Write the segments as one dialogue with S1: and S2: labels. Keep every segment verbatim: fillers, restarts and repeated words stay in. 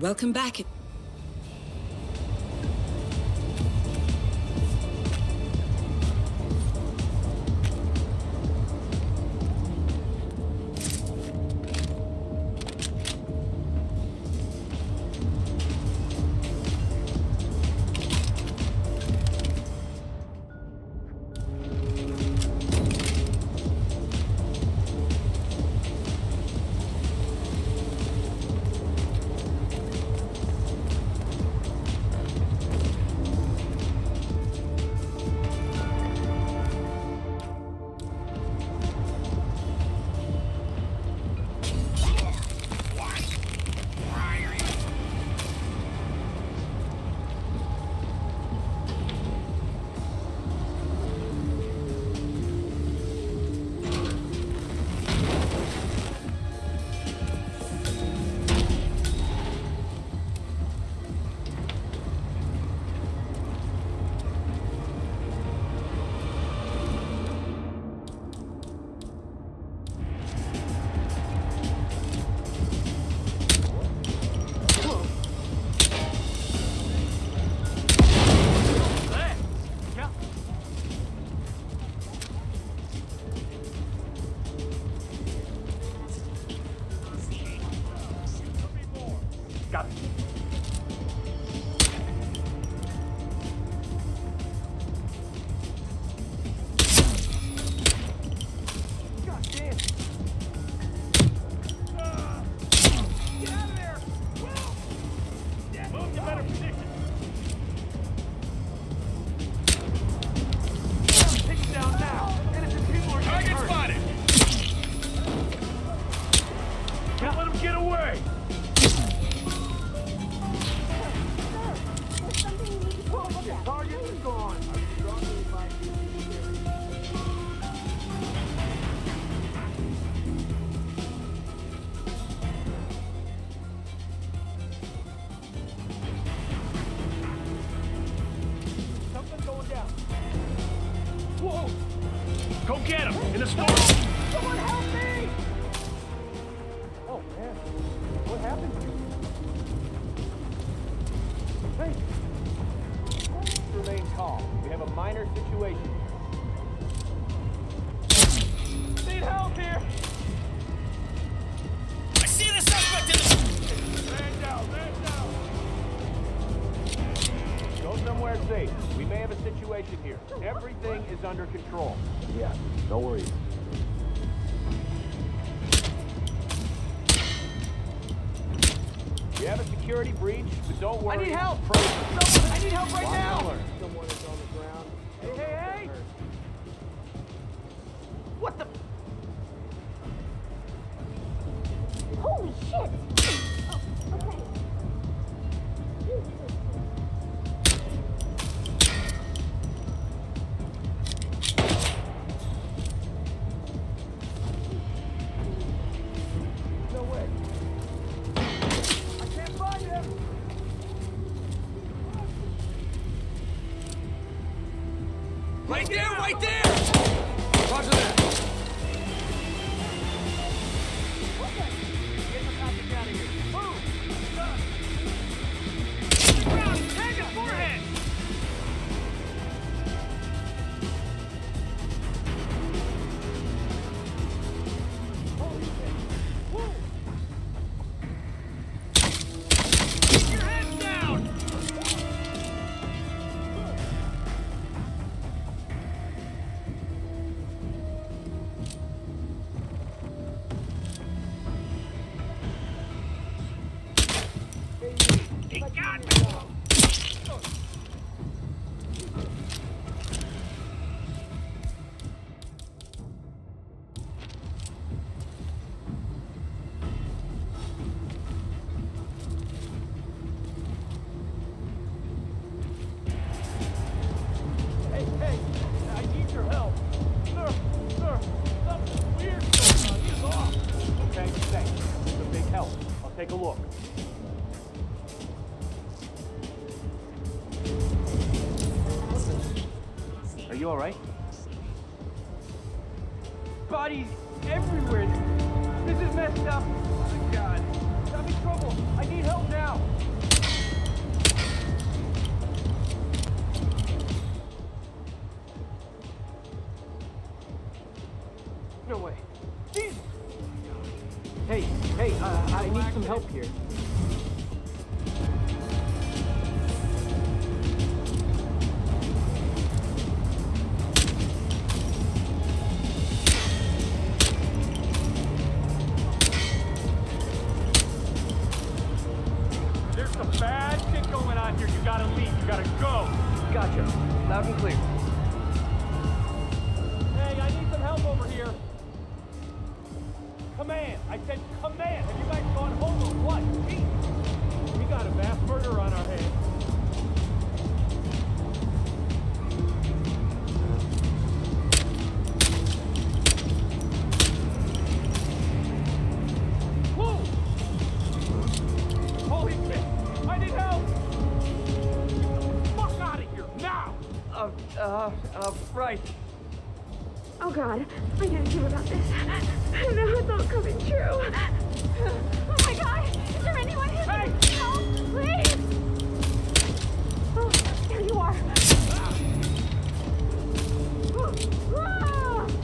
S1: Welcome back.
S2: Got it. God damn. Uh, get out of there. Well, yeah, move to better position. Take it down now. Innocent people are getting hurt. Target spotted. Can't let him get away. Target is gone. Something's going down. Whoa! Go get him! In the store! Someone help me! Oh, man. What happened to you? Hey! Remain calm. We have a minor situation. Need help here!
S3: I see the suspect in the...
S2: Man down, man down! Go somewhere safe. We may have a situation here. Everything is under control. Yeah, no worries. We have a security breach, but don't worry.
S4: I need help! Someone, I need help right now!
S2: Someone is on the ground.
S4: Hey, hey, hey! What the?
S5: Holy shit! Oh, okay.
S2: No way. I can't find him!
S3: Right there, right there! Roger that.
S2: Get the topic out of here. Move!
S3: Ground, tag his forehead!
S2: Holy shit! Woo!
S3: Keep your head down! He got me!
S2: Hey, hey! I need your help! Sir! Sir! Something weird going on! He's off! Okay, thanks. It's a big help. I'll take a look. Are you alright?
S4: Bodies everywhere. This is messed up. Oh my God.
S2: I'm in trouble! I need help now!
S4: help here.
S2: There's some bad shit going on here. You gotta leave. You gotta go.
S4: Gotcha. Loud and clear.
S2: Hey, I need some help over here. Command. I said command. Have you guys gone home or what? Jeez. We got a mass murderer on our hands. Whoa! Holy shit! I need help! Get the fuck out of here now!
S4: Uh, uh, uh, right.
S5: Oh God, I can't hear about this. I know it's all coming true. Oh my God, is there anyone here?
S2: Hey!
S5: Help, please! Oh, there you are. Ah!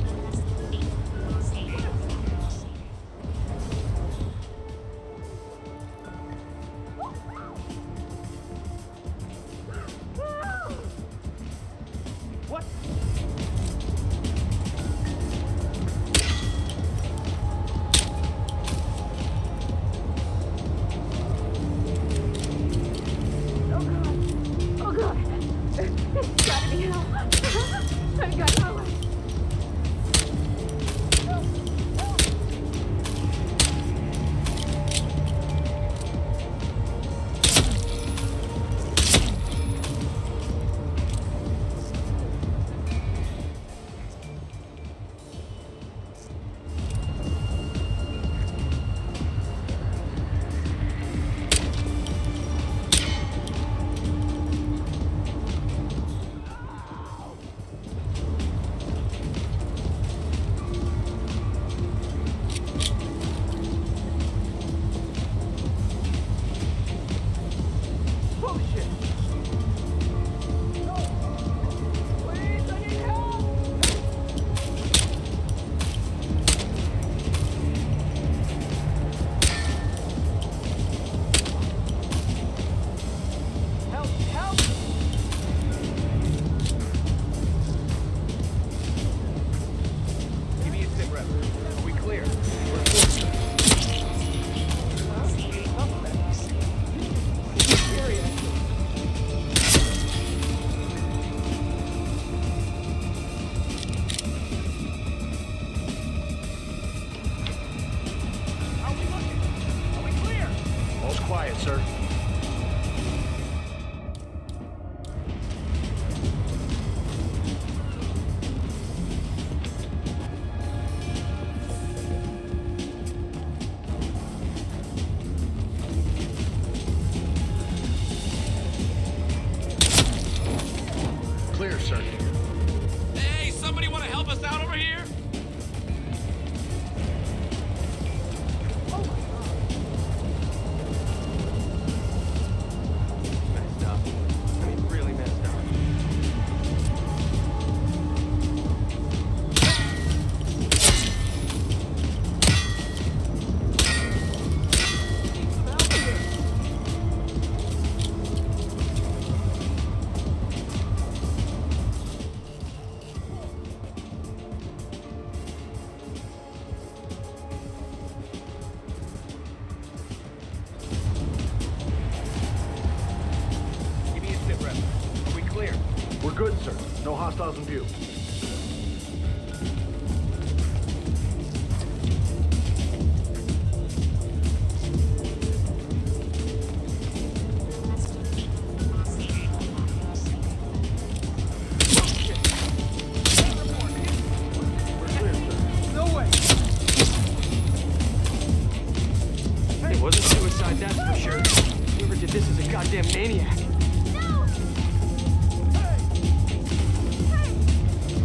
S5: Ah!
S2: What?
S5: Oh God! Oh God! It's gotta be hell. I've got no way. Help! Help!
S4: Bullshit! No! Please, I need help! Help! Help!
S3: Give me a sit rep. Are we clear? We're clear.
S4: Scary, actually.
S2: How are we looking? Are we clear?
S3: All's quiet, sir. Clear, sir.
S1: Hey, somebody want to help us out over here?
S4: Messed up. I mean, really messed up. Need some help here.
S3: Give me a sit rep. Are we clear?
S6: We're good, sir. No hostiles in view.
S4: No way! It wasn't suicide, that's for sure. Whoever did this is a goddamn maniac.
S5: No! Hey! Hey!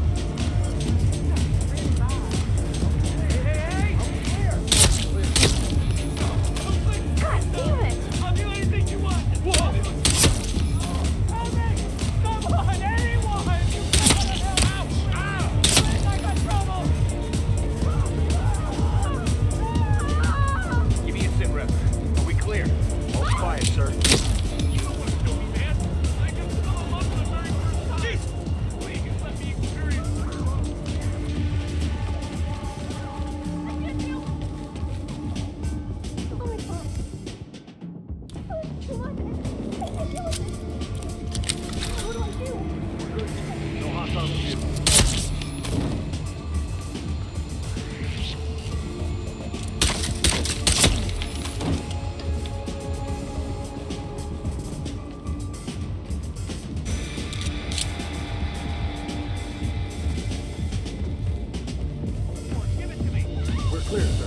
S6: Clear, sir.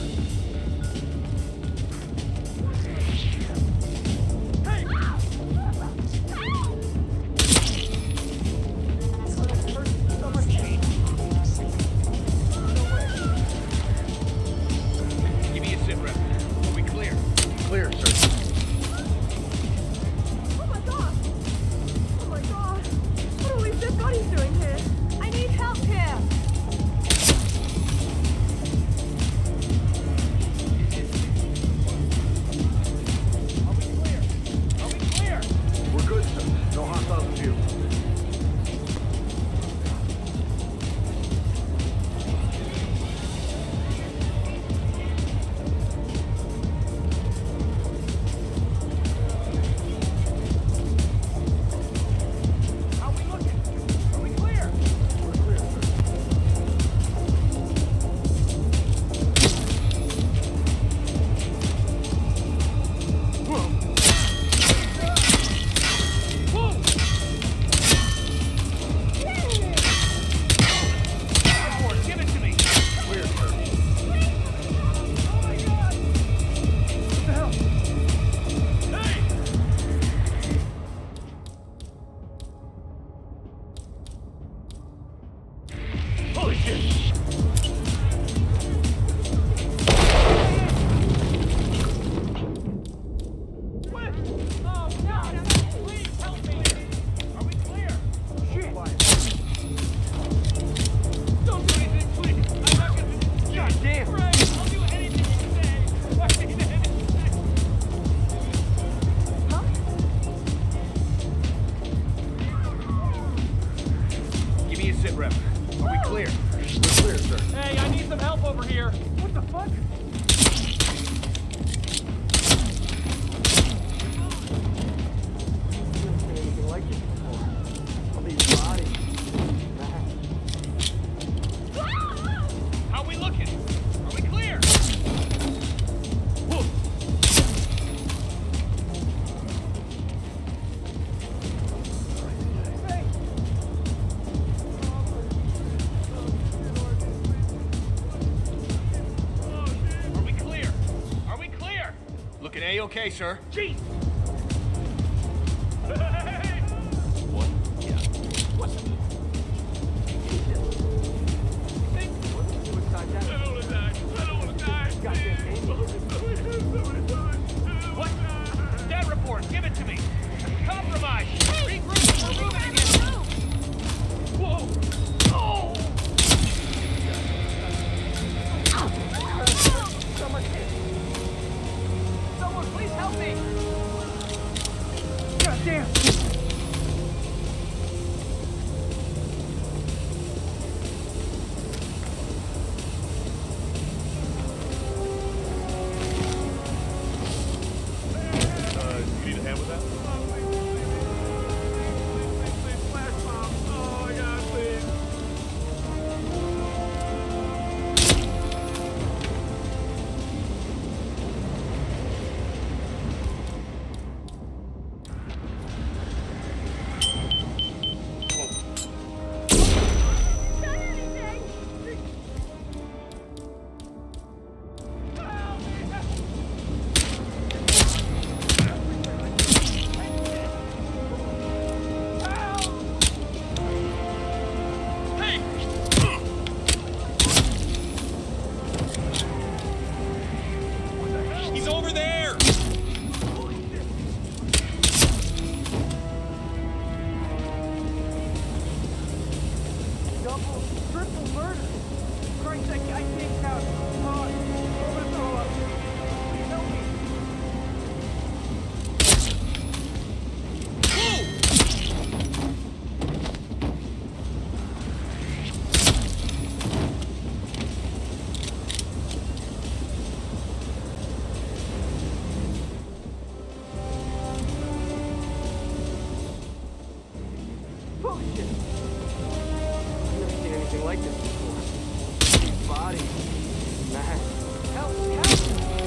S3: Give me a sit rep. Are we clear? Clear, sir.
S5: Oh my god! Oh my god! What are all these dead bodies doing here? I need help here!
S2: Are we clear? Are we clear?
S6: We're good, sir. No hostiles in view.
S2: How we looking? Are we clear?
S6: We're clear, sir.
S2: Whoa! Hardcore, give it to me!
S6: Clear, sir.
S2: Oh my god! What the hell? Hey! Holy shit! What? Oh no! Please help me! Are we clear? Shit! Don't do anything, please! I'm not gonna... God damn! Right, I'll do anything you say! I mean anything! Huh?
S3: Give me a sit rep. Are we clear?
S6: We're clear, sir.
S2: Hey, I need some help over here! What the fuck?
S4: Anything like this before. All these bodies.
S2: How we looking? Are we clear? Whoa. Hey. Are we clear? Are we clear?
S3: Looking A-okay, sir.
S2: Jeez. Hey.
S3: What? Yeah.
S2: What's the... Think?
S4: Suicide
S2: I
S4: dive.
S2: don't want to die. I don't want to die.
S4: Goddamn
S2: What? Stat report. Give it to me. Compromise. Regroup. We're moving again. Whoa. Oh. Someone please help me. God damn.
S6: Uh, you need a hand with that?
S2: Flash bomb. Oh my god, please.
S5: Done anything?
S2: Hey! He's over there!
S4: Double, triple murder. Christ, I, I can't count. Oh, I'm gonna throw up. Please help me. Bullshit. I've never seen anything like this before. These bodies. Man. Help! Help!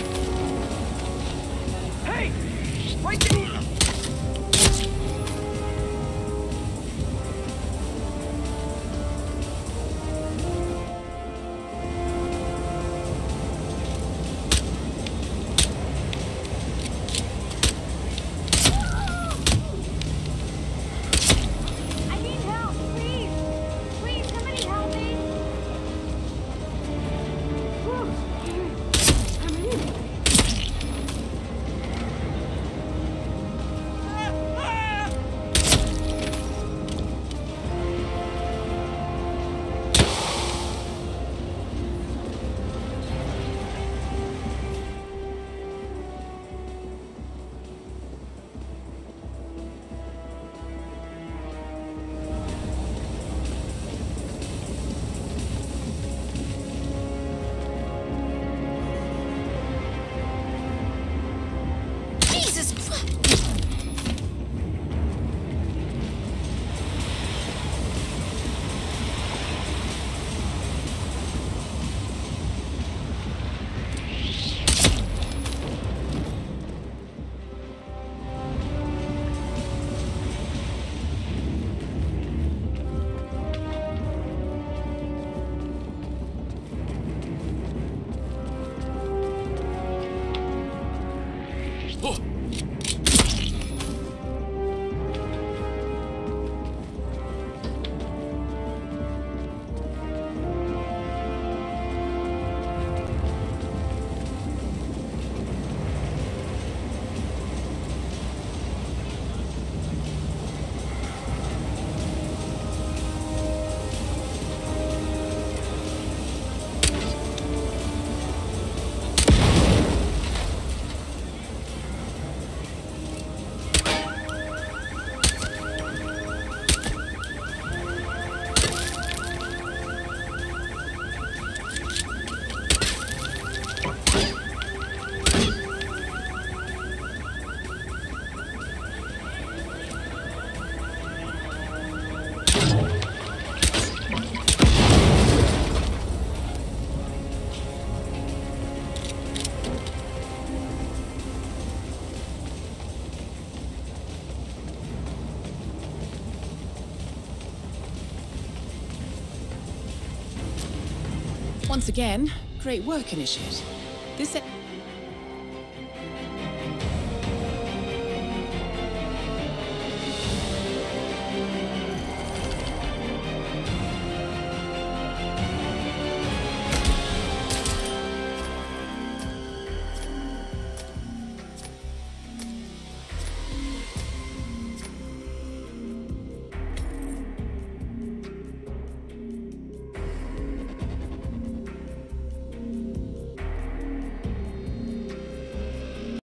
S4: Hey! Right there!
S7: Once again, great work, Initiate. This...